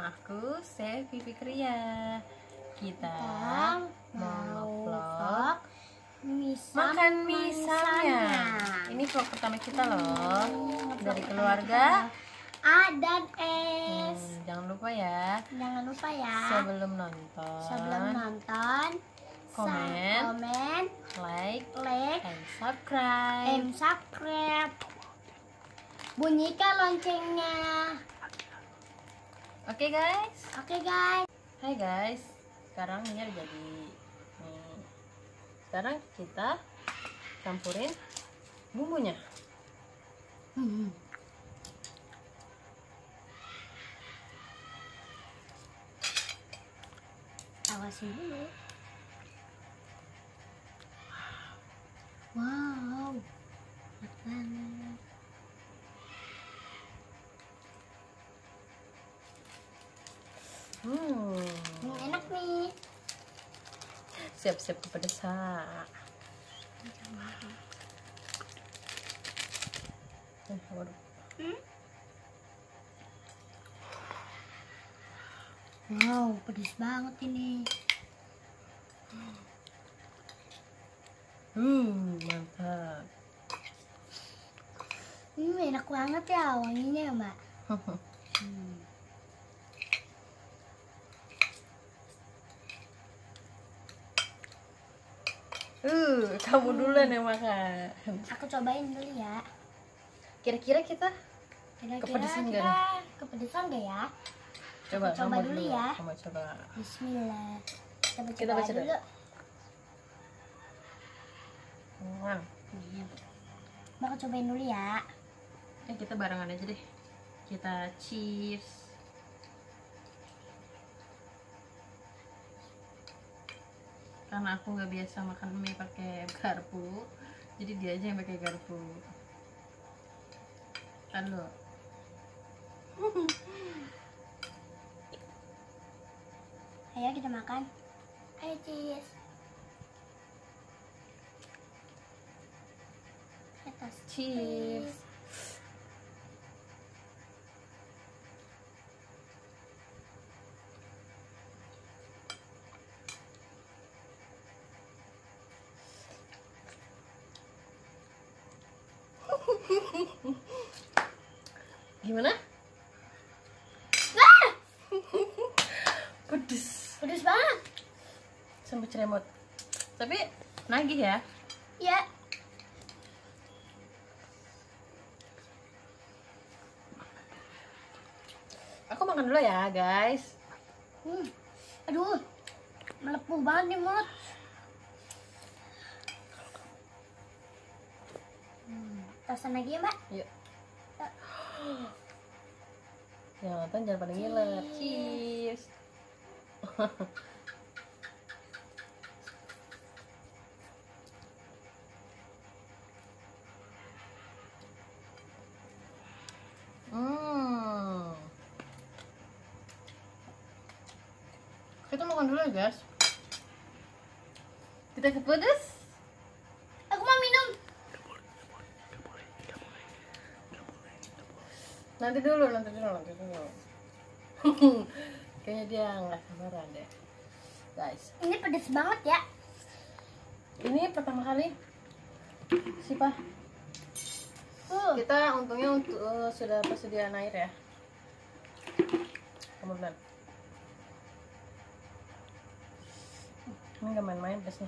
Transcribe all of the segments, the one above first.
Bersama aku, Sevi Fikria. Kita mau vlog makan mie Samyang. Ini vlog pertama kita loh, dari keluarga A dan S. Jangan lupa ya, sebelum nonton komen, like, and subscribe. Bunyikan loncengnya. Oke guys. Hai guys, sekarang ini udah jadi nih. Sekarang kita campurin bumbunya. Awasin dulu. Wow, enak banget. Enak nih. Siap-siap kepedesan. Wow, pedes banget ini. Mantap. Enak banget ya wanginya ya, Mbak. Kamu duluan yang makan. Aku cobain dulu ya. Kira-kira kita kepedesan nggak? Kepedesan nggak ya? Coba dulu ya. Kamu coba. Bismillah. Kita baca dulu. Mau aku cobain dulu ya. Kita barengan aja deh. Kita cheers. Karena aku nggak biasa makan mie pakai garpu, jadi dia aja yang pakai garpu. Halo. Ayo kita makan. Ayo cheers. Cheers. Gimana? Pedes banget. Sampai ceremut. Tapi nagih ya. Ya. Aku makan dulu ya, guys. Aduh, melepuh banget nih mulut. Tasan lagi ya, Mbak? Yuk. Yang nonton jangan pada ngiler. Cheers. Kita makan dulu ya, guys. Kita kepedes. Aku mau minum. Nanti dulu. Kayaknya dia nggak sabaran deh, guys. Ini pedes banget ya. Ini pertama kali Sipa. Kita untungnya sudah persediaan air ya. Kemudian ini nggak main-main pedasnya.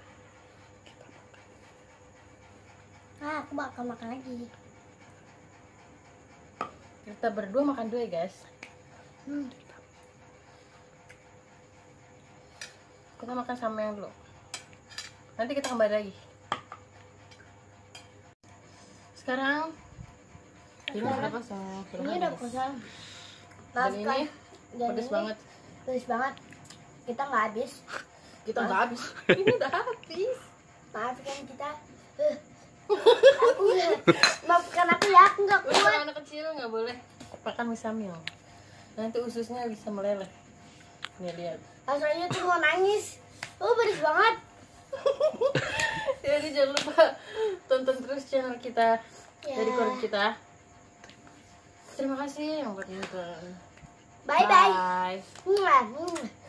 Aku bakal makan lagi. Kita berdua makan dulu ya, guys. Kita makan sama yang dulu. Nanti kita kembali lagi. Sekarang ini berapa sih? Ini udah kosong. Dan ini pedes banget. Pedes banget. Kita nggak habis. Kita nggak habis. Ini udah habis. Maafkan kita. Maafkan aku ya, aku nggak kuat. Untuk anak kecil nggak boleh makan mie Samyang. Nanti ususnya bisa meleleh. Nih lihat. Rasanya tuh mau nangis. Pedes banget. Jadi jangan lupa tonton terus channel kita dari keluarga kita. Terima kasih yang buat nonton. Bye bye. Bye. Mwah, mwah.